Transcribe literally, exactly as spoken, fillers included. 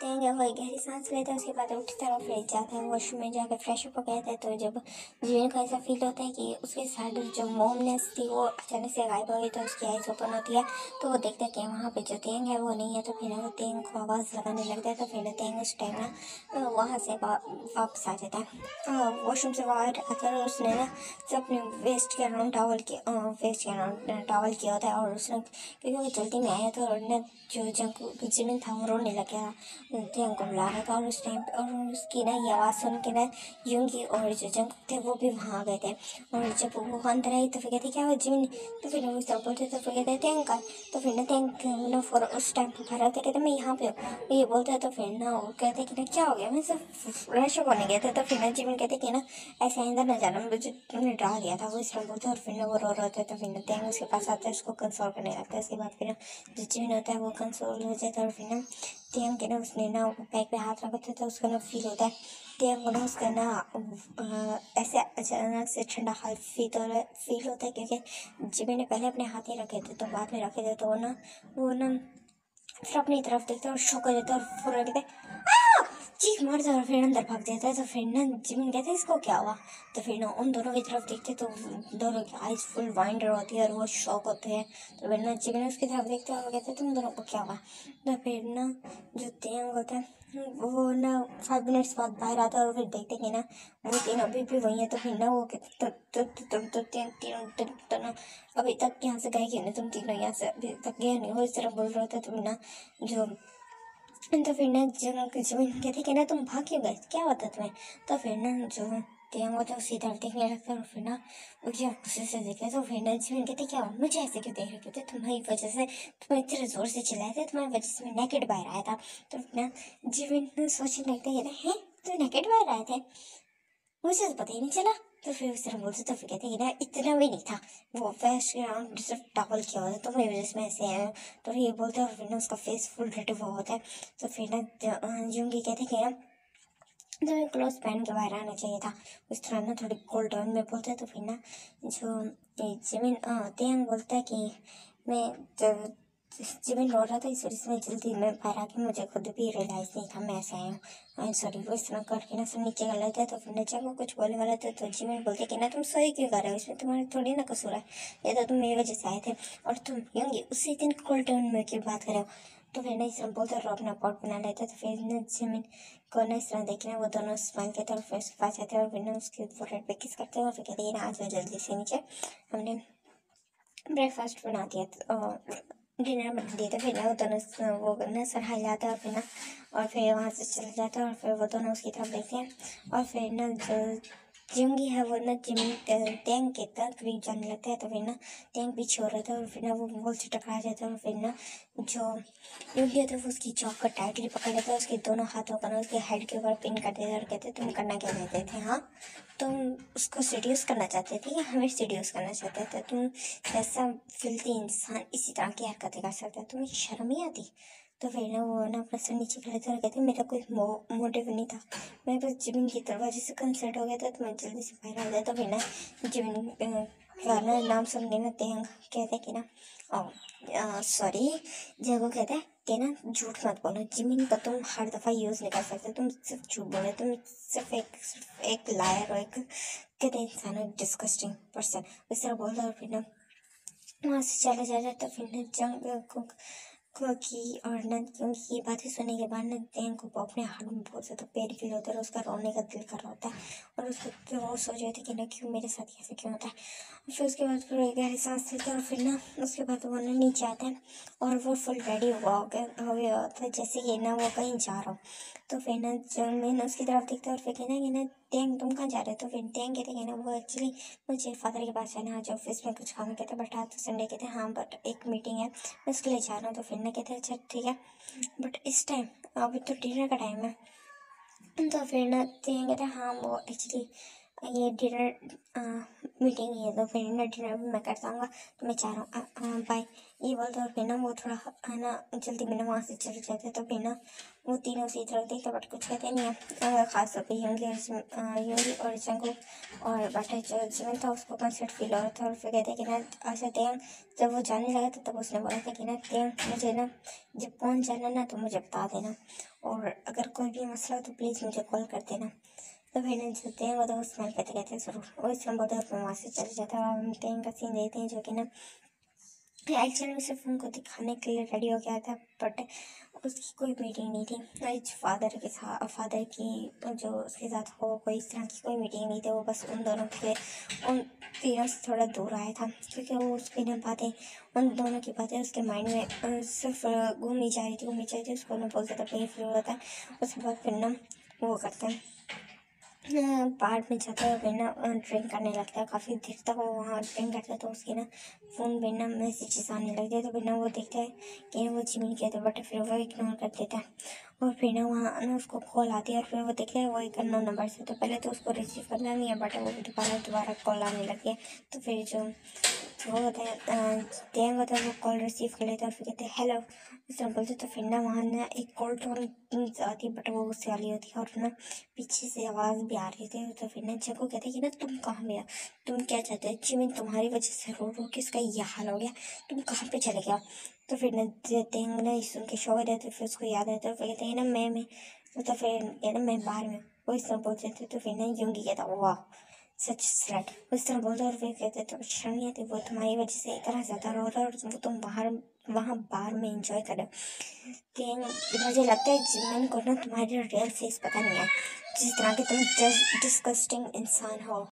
तेंगे वही गहरी सांस लेते हैं। उसके बाद उठते हैं और फिर जाते हैं वॉशरूम में, जाकर फ्रेश अप हो गए थे। तो जब जिन को ऐसा फील होता है कि उसके साथ जो मोमनेस थी वो अचानक से गायब हो गई, तो उसकी आइज ओपन होती है। तो वो देखते हैं कि वहाँ पे जो तेंग है वो नहीं है। तो फिर वो तेंग को आवाज़ लगाने लगता है। तो फिर तेंग उस टाइम ना वहाँ से वापस आ जाता है वॉशरूम से बाहर आकर। उसने ना जो अपने वेस्ट के अराउंड टावल के वेस्ट के अराउंड टावल किया होता है, और उसने क्योंकि वो जल्दी में आया था और ने जो जंग जिमिन था वो रोने लग गया, तेंग को बुला रहा था। और उस टाइम पे और उसकी ना ये आवाज़ सुन के ना यूंगी और जो जंग थे वो भी वहाँ आ गए थे। और जब वो अंदर आई तो फिर कहते क्या हुआ जिमिन, तो फिर वो सब बोलते तो फिर कहते तेंग का। तो फिर ना तेंग ना फॉर उस टाइम पर खड़ा था, कहते मैं यहाँ पे हूँ ये बोलता है। तो फिर ना वो कहते कि ना क्या हो गया, मैं सब फ्रेश अप होने गया था। तो फिर ना जिमिन कहते कि ना ऐसे आइंदा ना जाना, मुझे तुमने डरा दिया था, वो इस तरह बोलता है। और फिर ना वो रो रहा था। तो फिर ना तेंग उसके पास आता है, उसको कंसोल करने लगता है। उसके बाद फिर जो जिमिन होता है वो कंसोल हो जाता है। और फिर ना तेंग के ना उसने ना बैक पे हाथ रखा था, तो उसका ना फील होता है तेंग को ना उसका ना ऐसे अचानक से ठंडा हाल फील हो फील होता है, क्योंकि जिमिन ने पहले अपने हाथ ही रखे थे तो बाद में रखे थे। तो वो ना वो ना फिर अपनी तरफ देखता है और शौक हो जाता है और पूरा कहते चीख मारता है और फिर अंदर भाग जाता है। तो फिर ना जिमिन कहते हैं इसको क्या हुआ। तो फिर ना उन दोनों की तरफ देखते तो दोनों की आइज फुल वाइंडर होती है और वो शौक होते हैं। तो फिर ना जिमिन उसकी तरफ देखते हैं और कहते हैं तुम दोनों को क्या हुआ। तो फिर ना जो तेंग होता है वो ना फाइव मिनट्स बाद बाहर आता है और फिर देखते कि ना वो तीनों अभी भी वही है। तो फिर ना वो कहते तुम तो तीनों ना अभी तक यहाँ से गए क्यों नहीं, तुम तीनों यहाँ से अभी तक गए नहीं, वो इस तरह बोल रहा होता है। तो फिर ना जो तो फिर ना जब जिमिन कहते कि ना तुम भाग क्यों गए, क्या होता तुम्हें। तो फिर ना जो तेंग होता है उसी तरफ देखने लगता है और फिर ना वो क्या गुस्से से देखते। तो फिर ना जिमिन कहते क्या हुआ, मुझे ऐसे क्यों देख रहे थे, तुम्हारी वजह से तुम्हें इतने जोर से चिल्लाए थे, तुम्हारी वजह से मैं नेकेड बाहर आया था। तो फिर ना जिमिन सोचने लगता है हैं तुम नेकेड बाहर आए थे, मुझे तो पता ही नहीं चला। तो फिर उस तरह बोलते तो फिर कहते कि ना इतना भी नहीं था, वो वेस्ट ग्राउंड सिर्फ टॉवल किया होता है तो मेरी वजह से मैं ऐसे आया हूँ। तो ये बोलते हैं और फिर ना उसका फेस फुल रेड हुआ होता है। तो फिर ना यूंगी कहते कि ना तुम्हें क्लोथ पहन के बाहर आना चाहिए था, उस तरह ना थोड़ी कोल्ड टोन में बोलते हैं। तो फिर ना जो जिमिन तेंग बोलता है कि मैं जिमिन रो रहा था इस वजह से मैं जल्दी में बाहर आके मुझे खुद भी रियलाइज़ नहीं था मैं ऐसे आया हूँ, आई एम सॉरी। वो इस तरह करके ना सब नीचे कर लेते हैं। तो फिर जब वो कुछ बोलने वाला था तो जिमिन बोलते कि ना तुम सही क्यों कर रहे हो, इसमें तुम्हारा थोड़ी ना कसूर है, ये तो तुम मेरी वजह से आए थे और तुम होंगे उसी दिन कोल्ड टोन में क्यों बात कर रहे हो। तो फिर ना इस तरह बोलते और अपना पॉट बना लेते। तो फिर ना जिमिन को ना इस तरह देखना वो दोनों स्माइल करते हैं और फिर उसके पास जाते हैं और फिर ना उसके फोरहेड पे किस करते हैं और फिर कहते हैं ना आज जल्दी से नीचे हमने ब्रेकफास्ट बना दिया और डिनर बना दिया। तो फिर ना वो दोनों वो ना सर हिल जाता है और फिर ना और फिर वहाँ से चले जाता है और फिर वो दोनों उसकी तरफ देखते हैं। और फिर ना जो जिंगी है वो ना जिमिन तेंग के तक करीब जाने लगता है। तो फिर ना तेंग पीछे हो रहा था और फिर ना वो वॉल से टकरा जाता है और फिर ना जो युगी होता है वो उसकी चौक को टाइटली पकड़ लेता है, उसके दोनों हाथों का ना उसके हेड के ऊपर पिन कर देता है और कहते तुम करना क्या चाहते थे, हाँ तुम उसको सीड्यूस करना चाहते थे या हमें सीड्यूस करना चाहते थे, तुम ऐसा फिल्थी इंसान इसी तरह की हरकतें कर सकते हैं, तुम्हें शर्म ही आती। तो फिर ना वो ना अपना सर नीचे कर लेते और कहते मेरा कोई मो, मोटिव नहीं था, मैं बस जिमिन की दरवाजे से कंसर्ट हो गया था तो मैं जल्दी से बाहर आ गया। तो फिर ना जिमिन का ना नाम सुन के ना तेंग कहते कि ना सॉरी जब वो कहते हैं कि ना झूठ मत बोलो, जिमिन का तुम हर दफ़ा यूज़ नहीं कर सकते, तुम सिर्फ झूठ बोले, तुम सिर्फ एक सिर्फ एक लायर और एक कहते इंसान हो, डिस्कस्टिंग पर्सन, इस तरह बोलता। और फिर ना वहाँ से चला जा रहा। तो फिर ना जंग को को की और ना क्योंकि ये बातें सुनने के बाद ना तेंग को अपने हार्ट में बहुत ज़्यादा पेन फील होता है और उसका रोने का दिल कर रहा होता है और उसको तो वो सोच रहे थे कि ना क्यों मेरे साथ ऐसे क्यों होता है। फिर उसके बाद फिर गहरी सांस लेते हैं और फिर ना उसके बाद वो ना नीचे आता है और वो फुल रेडी हुआ हो गया हो गया होता है जैसे कि ना वो कहीं जा रहा हो। तो फिर ना जमीन उसकी तरफ देखता है और फिर कहना कि ना तेंग तुम कहाँ जा रहे हो। तो फिर तेंग कहते हैं ना वो एक्चुअली मुझे फादर के पास जाना, आज ऑफिस में कुछ काम कहते हैं बट आज तो संडे कहते हैं, हाँ बट एक मीटिंग है मैं उसके लिए जा रहा हूँ। तो फिर ना कहते हैं अच्छा ठीक है बट इस टाइम अभी तो डिनर का टाइम है। तो फिर ना तेंग कहते हैं हाँ वो एक्चुअली ये डिनर मीटिंग ही है तो फिर ना डिनर भी मैं कर पाऊँगा तो मैं चाह रहा हूँ बाय ये बोलते और फिर ना वो थोड़ा है ना जल्दी में ना वहाँ से चले जाते। तो फिर ना वो तीनों उसी तरफ देखते बट कुछ कहते नहीं है, खास तौर पर यूंगी और यूंगी और जंगू और बट जो जिमिन था उसको कंसर्ट फील हो रहा था। और फिर कहते कि ना अच्छा तेंग जब वो जाने लगा था तब उसने बोला था कि ना तेंग मुझे ना जब पहुँच जाना ना तो मुझे बता देना। और अगर कोई भी मसला हो तो प्लीज़ मुझे कॉल कर देना। तो फिर ना जो तेंग होता है वो स्माइल करते कहते हैं ज़रूर, और इस तरह बोलते हैं फिर वहाँ से चले जाता है। और हम तेंग का सीन देखते हैं जो कि ना एक्चुअली सिर्फ उनको दिखाने के लिए रेडी हो गया था, बट उसकी कोई मीटिंग नहीं थी। इस फादर के साथ फादर की जो उसके साथ हो कोई इस तरह की कोई मीटिंग नहीं थी। वो बस उन दोनों के उन तीनों से थोड़ा दूर आया था, क्योंकि वो उसकी ना बातें उन दोनों की बातें उसके माइंड में अ, सिर्फ घूमी जा रही थी घूमी जा रही थी उसको ना बहुत ज़्यादा पेन फील होता है। उसके बाद फिर ना वो करते हैं पार्क में जाता है, फिर ना ड्रिंक करने लगता है। काफ़ी देर तक वो वहाँ ड्रिंक करता है, तो उसके ना फ़ोन पे ना मैसेजेस आने लगते हैं। तो फिर ना वो देखता है कि ना वो जिमिन किया था, बट फिर वो इग्नोर कर देता है। और फिर ना वहाँ ना उसको कॉल आती है, और फिर वो देखता है वो एक अननोन नंबर से। तो पहले तो उसको रिसीव करना नहीं है, बट वो दोबारा दोबारा कॉल आने लगी है। तो फिर जो वो होता है टैंग होता है वो कॉल रिसीव कर लेता है, और फिर कहते हैं हेलो इस तरह बोलते। तो फिर ना वहाँ ना एक कॉल टोन आती है, बट वो गुस्से वाली होती है, और ना पीछे से आवाज़ भी आ रही थी। तो फिर ना जब वो कहते हैं कि ना तुम कहाँ गया, तुम क्या चाहते हो, जिमिन तुम्हारी वजह से रो रो के इसका यह हाल हो गया, तुम कहाँ पे चले गया। तो फिर ना टैंग ना सुन के शौक रहते, फिर उसको याद आता है। फिर कहते हैं ना मैं मैं तो फिर कहना मैं बाहर में वो इस तरह बोलते थे। तो फिर ना यूंगी कहता वाह सच स्लट उस तरह बोलते। और फिर कहते तो शर्म नहीं आती, वो तुम्हारी वजह से इतना ज़्यादा रो रहा है, और वो तुम बाहर वहाँ बार में इंजॉय करो। तो मुझे लगता है जिमिन को ना तुम्हारी रियल फेस पता नहीं है, जिस तरह के तुम डिस्कस्टिंग इंसान हो।